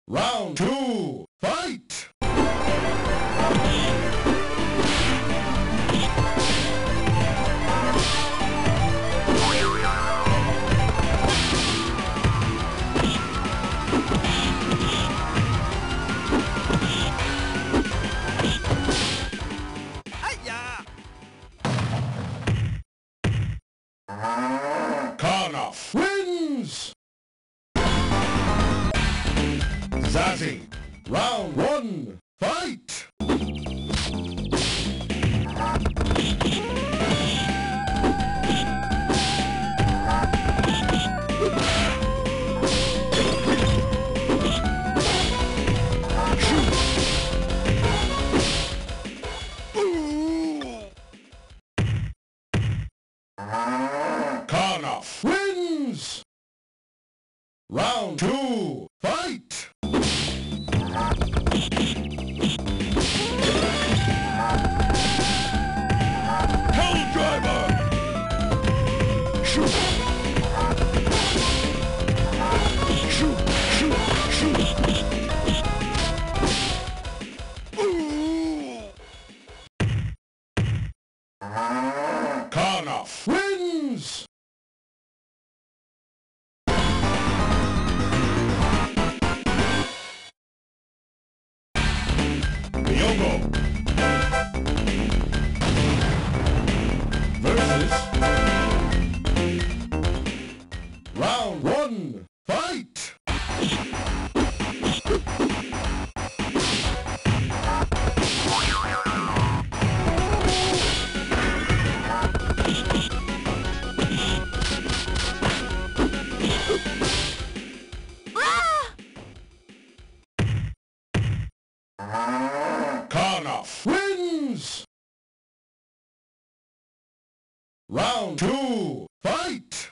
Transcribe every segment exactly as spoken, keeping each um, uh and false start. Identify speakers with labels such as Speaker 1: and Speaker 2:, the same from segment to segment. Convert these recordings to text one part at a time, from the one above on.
Speaker 1: Round two, fight! Karnov wins! Zazzy, round one, fight! Karnov wins! Round two, fight! Hell Driver! Shoot! Shoot! Shoot! Shoot! Ooh! Karnov wins! Yogo versus round one, fight! Karnov wins! Round two, fight!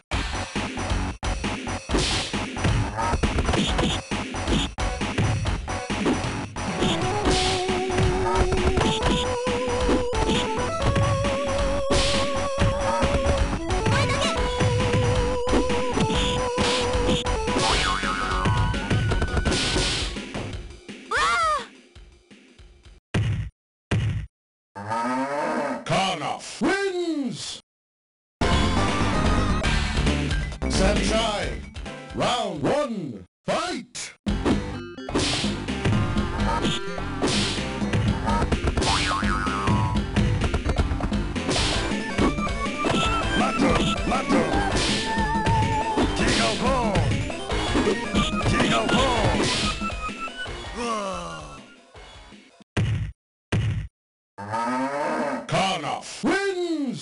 Speaker 1: Karnov wins! Sanshai, round one, fight! Mato! Mato! Jigo Kong! Jigo Kong! Karnov wins!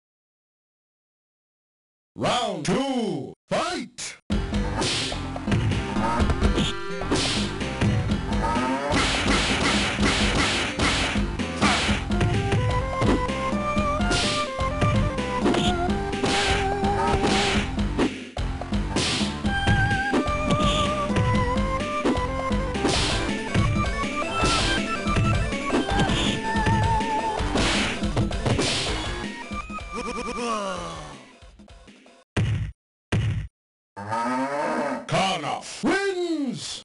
Speaker 1: Round two, fight! Karnov wins!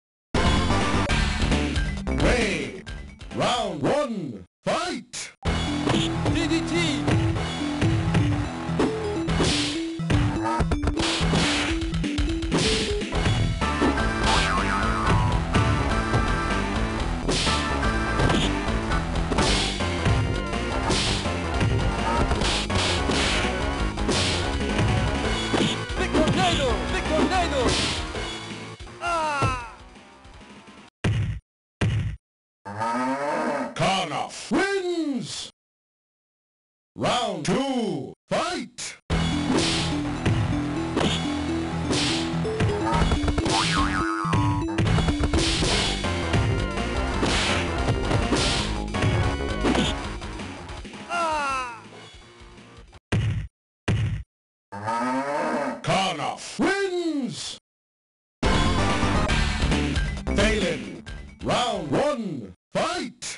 Speaker 1: Ray, round one, fight! D D T! Big tornado! Big tornado! Ah! Karnov wins! Round two, fight! Karnov wins! Phelan, round one, fight!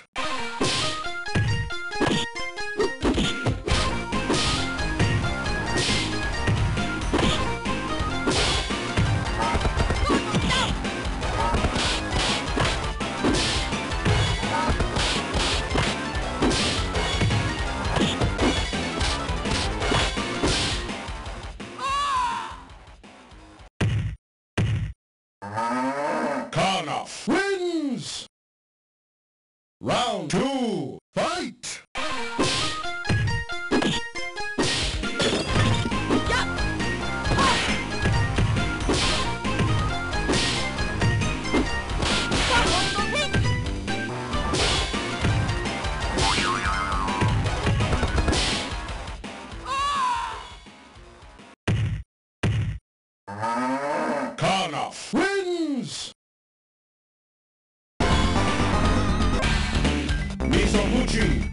Speaker 1: Karnov wins! Round two, fight! Karnov wins! Mizoguchi.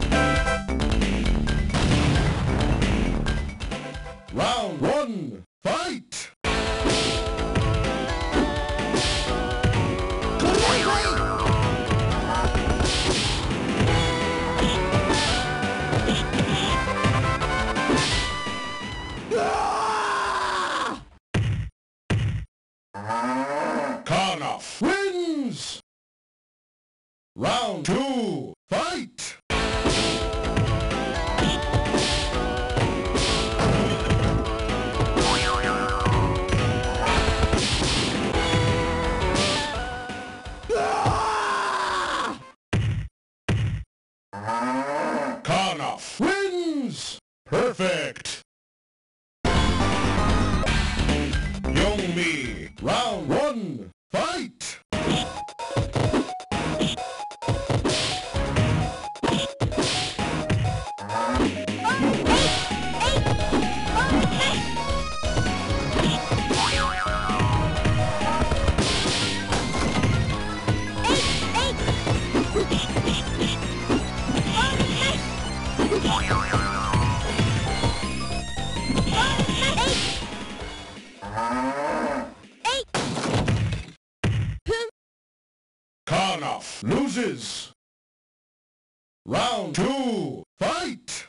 Speaker 1: Round one, fight! Karnov wins! Round two, fight! Karnov wins! Perfect! Youngmi, round one, fight! Karnov loses. Round two, fight!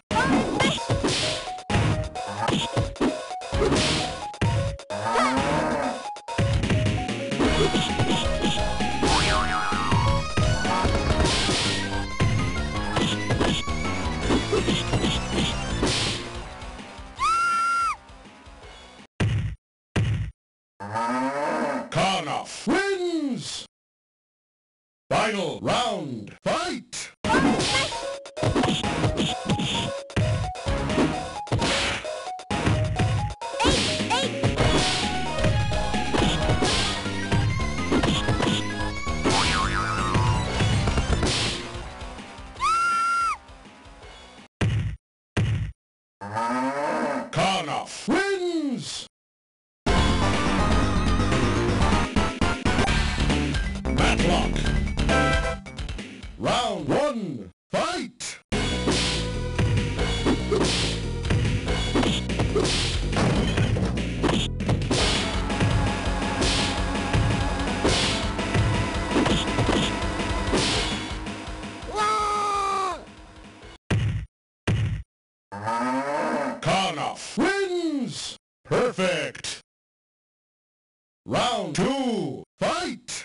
Speaker 1: Karnov wins! Final round, fight! Karnov wins! Matlock. Round one, fight! Karnov wins! Perfect! Round two, fight!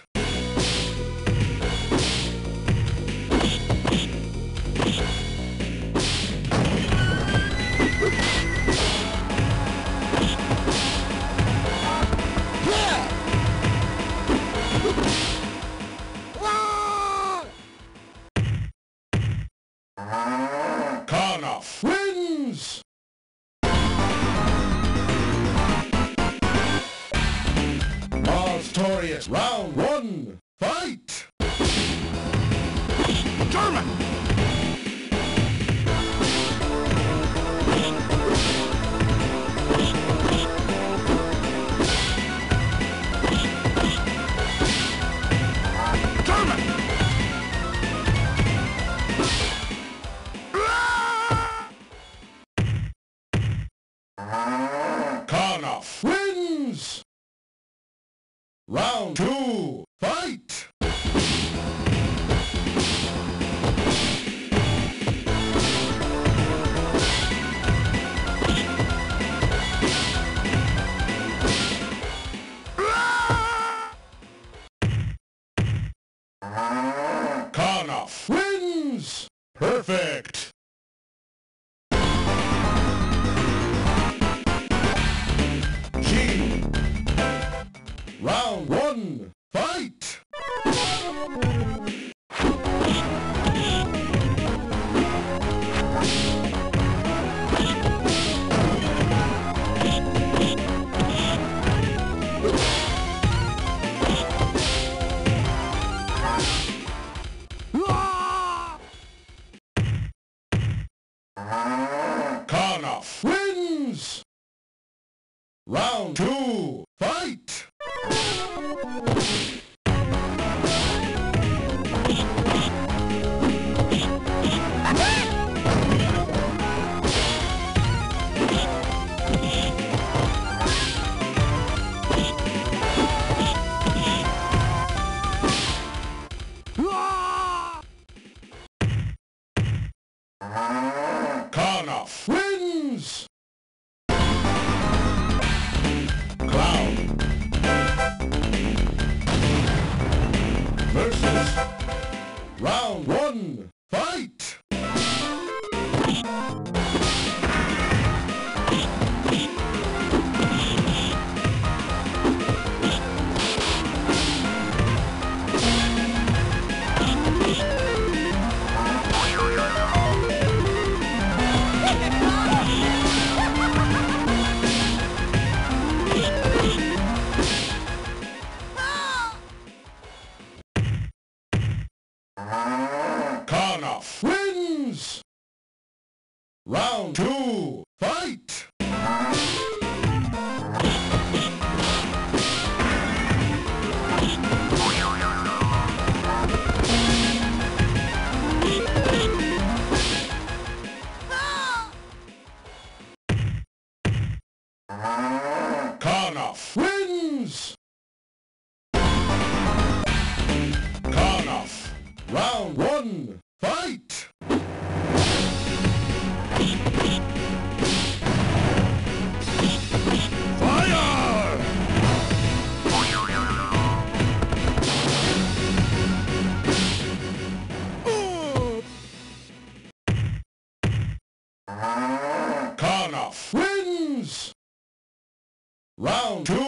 Speaker 1: Karnov wins! Mars Torius, round one, fight! German! Karnov wins! Round two, fight! Karnov wins! Perfect! Round one, fight! Karnov wins! Round two, fight! Karnov wins! Clown versus round one, fight! Karnov wins! Round two, fight! Karnov wins! Karnov, round one, fight! Fire! Karnov wins! Round two.